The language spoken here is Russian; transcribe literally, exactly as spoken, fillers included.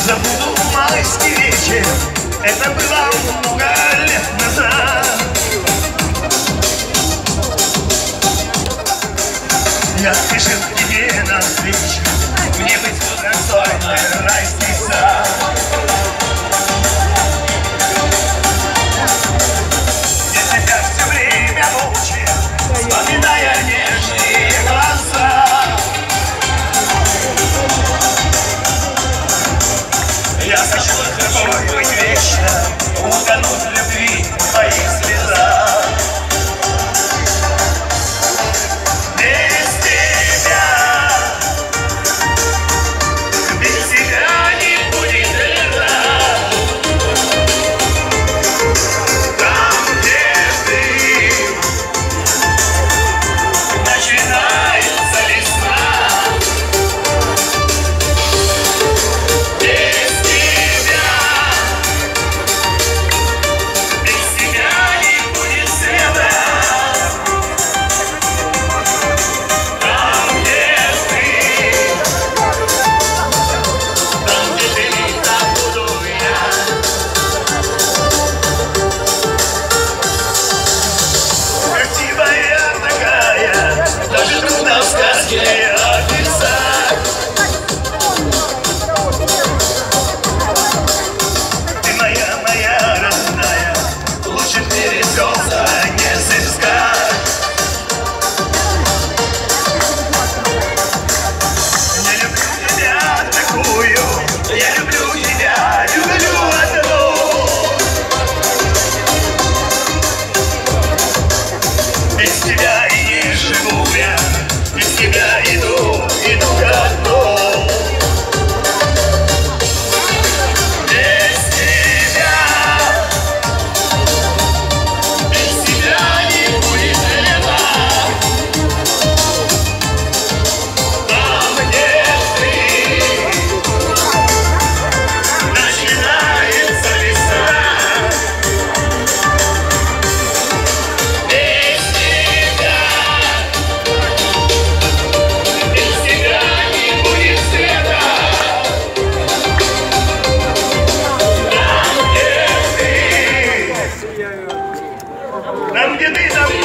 Забуду майский вечер, это было много лет назад. Я спешил к тебе навстречу, мне быть достойной райский сад. Я тебя все время мучил, вспоминая нежные глаза. Я хочу с тобой быть вечно, утонуть в любви в твоих слезах. Без тебя, без тебя не будет лета. Там, где ты, начинается весна. Там, где ты, там